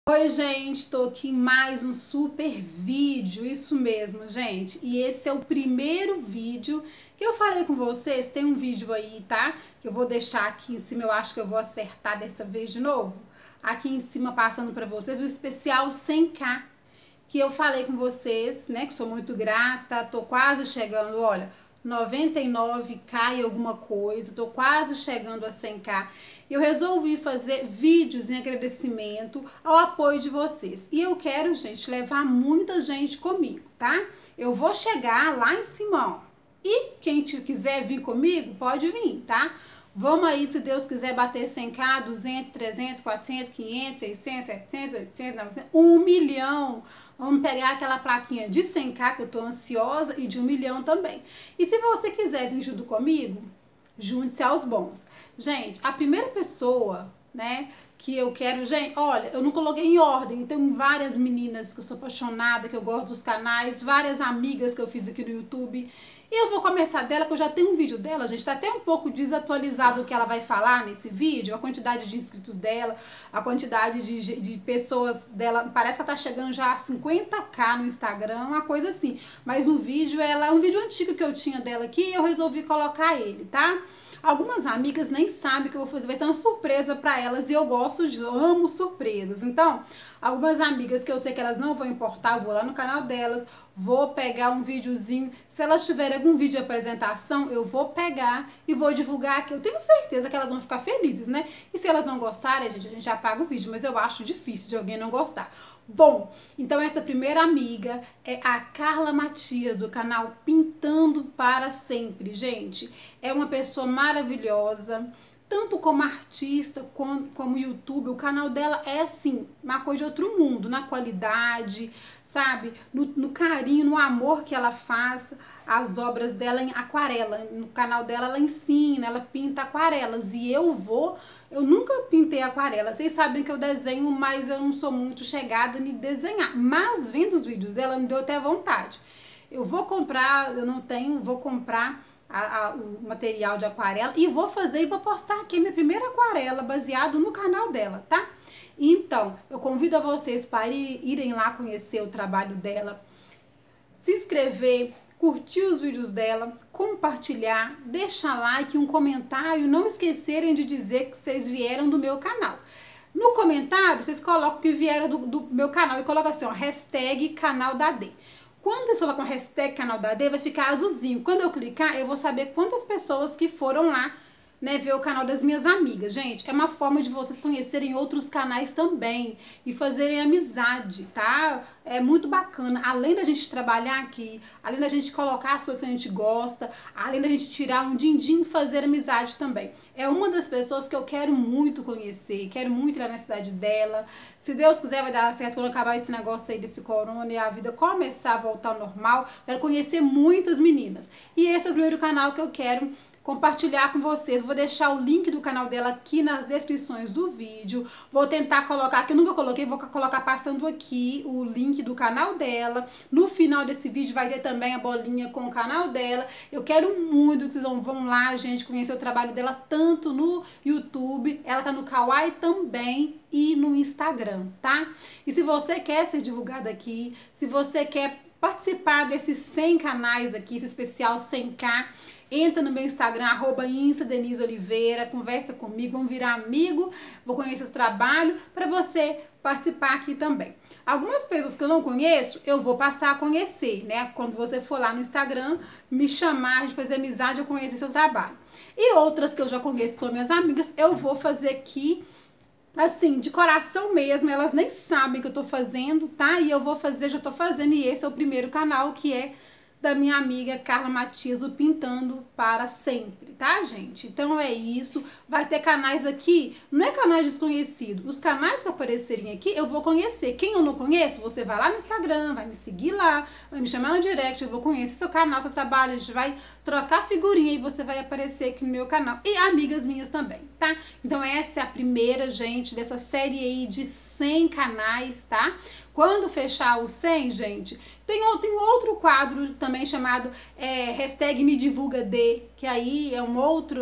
Oi, gente, tô aqui em mais um super vídeo, isso mesmo, gente. E esse é o primeiro vídeo que eu falei com vocês. Tem um vídeo aí, tá? Que eu vou deixar aqui em cima, eu acho que eu vou acertar dessa vez de novo. Aqui em cima, passando pra vocês, o especial 100k, que eu falei com vocês, né? Que sou muito grata, tô quase chegando, olha, 99k e alguma coisa, tô quase chegando a 100k. Eu resolvi fazer vídeos em agradecimento ao apoio de vocês. E eu quero, gente, levar muita gente comigo, tá? Eu vou chegar lá em cima, ó. E quem quiser vir comigo, pode vir, tá? Vamos aí, se Deus quiser, bater 100k, 200, 300, 400, 500, 600, 700, 800, 900, 1 milhão. Vamos pegar aquela plaquinha de 100k que eu tô ansiosa e de 1 milhão também. E se você quiser vir junto comigo, junte-se aos bons. Gente, a primeira pessoa, né, que eu quero... Gente, olha, eu não coloquei em ordem. Tem várias meninas que eu sou apaixonada, que eu gosto dos canais, várias amigas que eu fiz aqui no YouTube. E eu vou começar dela, que eu já tenho um vídeo dela, gente, tá até um pouco desatualizado o que ela vai falar nesse vídeo, a quantidade de inscritos dela, a quantidade de pessoas dela, parece que ela tá chegando já a 50k no Instagram, uma coisa assim. Mas o vídeo, ela é um vídeo antigo que eu tinha dela aqui e eu resolvi colocar ele, tá? Algumas amigas nem sabem que eu vou fazer, vai ser uma surpresa pra elas e eu gosto, eu amo surpresas. Então, algumas amigas que eu sei que elas não vão importar, eu vou lá no canal delas, vou pegar um videozinho. Se elas tiverem algum vídeo de apresentação, eu vou pegar e vou divulgar aqui. Eu tenho certeza que elas vão ficar felizes, né? E se elas não gostarem, a gente já apaga o vídeo, mas eu acho difícil de alguém não gostar. Bom, então essa primeira amiga é a Carla Matias, do canal Pintando para Sempre. Gente, é uma pessoa maravilhosa, tanto como artista, como YouTube. O canal dela é, assim, uma coisa de outro mundo, na qualidade, sabe? No carinho, no amor que ela faz as obras dela em aquarela. No canal dela ela ensina, ela pinta aquarelas. E eu nunca pintei aquarela. Vocês sabem que eu desenho, mas eu não sou muito chegada em desenhar. Mas vendo os vídeos dela, me deu até vontade. Eu vou comprar, eu não tenho, vou comprar o material de aquarela e vou fazer e vou postar aqui minha primeira aquarela baseado no canal dela, tá? Então, eu convido a vocês para irem lá conhecer o trabalho dela, se inscrever, curtir os vídeos dela, compartilhar, deixar like, um comentário, não esquecerem de dizer que vocês vieram do meu canal. No comentário, vocês colocam que vieram do meu canal e colocam assim, ó, hashtag canal da D. Quando vocês colocam hashtag canal da D, vai ficar azulzinho. Quando eu clicar, eu vou saber quantas pessoas que foram lá, né, ver o canal das minhas amigas. Gente, é uma forma de vocês conhecerem outros canais também e fazerem amizade, tá? É muito bacana. Além da gente trabalhar aqui, além da gente colocar as coisas que a gente gosta, além da gente tirar um din-din, fazer amizade também. É uma das pessoas que eu quero muito conhecer, quero muito ir lá na cidade dela. Se Deus quiser, vai dar certo quando acabar esse negócio aí desse corona e a vida começar a voltar ao normal. Quero conhecer muitas meninas. E esse é o primeiro canal que eu quero compartilhar com vocês. Vou deixar o link do canal dela aqui nas descrições do vídeo. Vou tentar colocar, que eu nunca coloquei, vou colocar passando aqui o link do canal dela. No final desse vídeo vai ter também a bolinha com o canal dela. Eu quero muito que vocês vão lá, gente, conhecer o trabalho dela tanto no YouTube, ela tá no Kawaii também e no Instagram, tá? E se você quer ser divulgada aqui, se você quer participar desses 100 canais aqui, esse especial 100k, entra no meu Instagram, @InstaDeniseOliveira, conversa comigo, vamos virar amigo, vou conhecer o trabalho para você participar aqui também. Algumas pessoas que eu não conheço, eu vou passar a conhecer, né? Quando você for lá no Instagram, me chamar, de fazer amizade, eu conhecer seu trabalho. E outras que eu já conheço, que são minhas amigas, eu vou fazer aqui, assim, de coração mesmo, elas nem sabem que eu tô fazendo, tá? E eu vou fazer, já tô fazendo, e esse é o primeiro canal, que é da minha amiga Carla Matias, o Pintando para Sempre, tá, gente? Então é isso, vai ter canais aqui, não é canais desconhecidos, os canais que aparecerem aqui eu vou conhecer. Quem eu não conheço, você vai lá no Instagram, vai me seguir lá, vai me chamar no direct, eu vou conhecer seu canal, seu trabalho, a gente vai trocar figurinha e você vai aparecer aqui no meu canal. E amigas minhas também, tá? Então essa é a primeira, gente, dessa série aí de 100 canais, tá? Quando fechar os 100, gente, tem outro quadro também chamado hashtag Me Divulga D, que aí é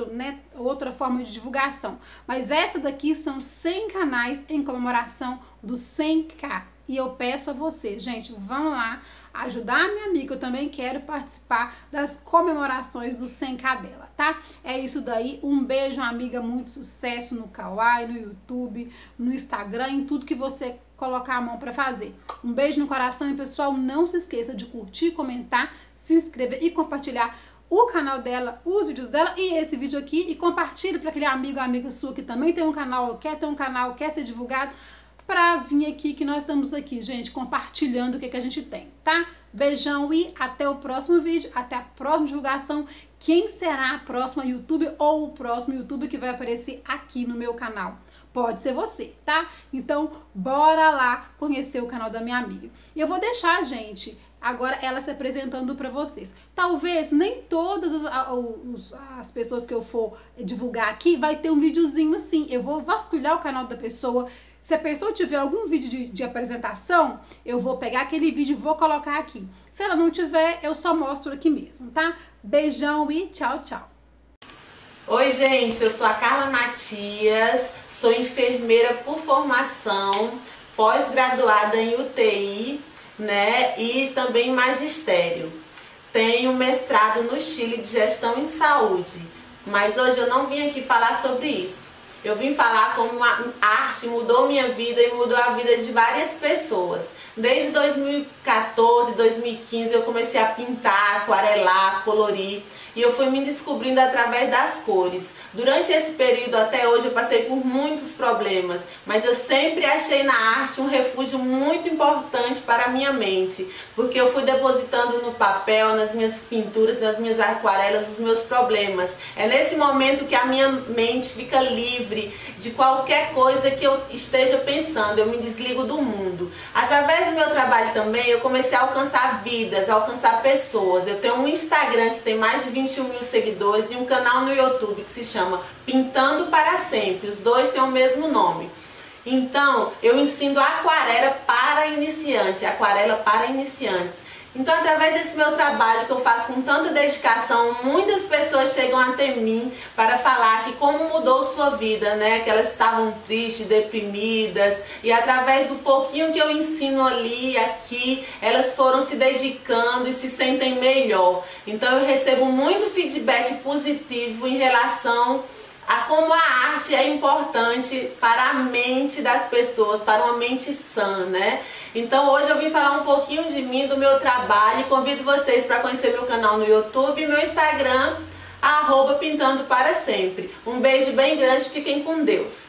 outra forma de divulgação. Mas essa daqui são 100 canais em comemoração dos 100K. E eu peço a você, gente, vão lá ajudar a minha amiga, eu também quero participar das comemorações do 100K dela, tá? É isso daí, um beijo, amiga, muito sucesso no Kawaii, no YouTube, no Instagram, em tudo que você colocar a mão pra fazer. Um beijo no coração e, pessoal, não se esqueça de curtir, comentar, se inscrever e compartilhar o canal dela, os vídeos dela e esse vídeo aqui, e compartilhe para aquele amigo ou amiga sua que também tem um canal, quer ter um canal, quer ser divulgado, pra vir aqui, que nós estamos aqui, gente, compartilhando o que a gente tem, tá? Beijão e até o próximo vídeo, até a próxima divulgação. Quem será a próxima YouTuber ou o próximo YouTuber que vai aparecer aqui no meu canal? Pode ser você, tá? Então, bora lá conhecer o canal da minha amiga. E eu vou deixar, gente, agora ela se apresentando pra vocês. Talvez nem todas as pessoas que eu for divulgar aqui vai ter um videozinho assim. Eu vou vasculhar o canal da pessoa. Se a pessoa tiver algum vídeo de apresentação, eu vou pegar aquele vídeo e vou colocar aqui. Se ela não tiver, eu só mostro aqui mesmo, tá? Beijão e tchau, tchau. Oi, gente, eu sou a Carla Matias, sou enfermeira por formação, pós-graduada em UTI, né, e também magistério. Tenho mestrado no Chile de Gestão em Saúde, mas hoje eu não vim aqui falar sobre isso. Eu vim falar como a arte mudou minha vida e mudou a vida de várias pessoas. Desde 2014, 2015 eu comecei a pintar, aquarelar, colorir e eu fui me descobrindo através das cores. Durante esse período até hoje eu passei por muitos problemas, mas eu sempre achei na arte um refúgio muito importante para a minha mente, porque eu fui depositando no papel, nas minhas pinturas, nas minhas aquarelas, os meus problemas. É nesse momento que a minha mente fica livre de qualquer coisa que eu esteja pensando, eu me desligo do mundo. Através do meu trabalho também eu comecei a alcançar vidas, a alcançar pessoas. Eu tenho um Instagram que tem mais de 21 mil seguidores e um canal no YouTube que se chama Pintando para Sempre. Os dois têm o mesmo nome. Então, eu ensino aquarela para iniciantes, aquarela para iniciantes. Então, através desse meu trabalho que eu faço com tanta dedicação, muitas pessoas chegam até mim para falar que como mudou sua vida, né? Que elas estavam tristes, deprimidas, e através do pouquinho que eu ensino ali, aqui, elas foram se dedicando e se sentem melhor. Então, eu recebo muito feedback positivo em relação a como a arte é importante para a mente das pessoas, para uma mente sã, né? Então hoje eu vim falar um pouquinho de mim, do meu trabalho, e convido vocês para conhecer meu canal no YouTube e meu Instagram, @pintando para sempre. Um beijo bem grande, fiquem com Deus.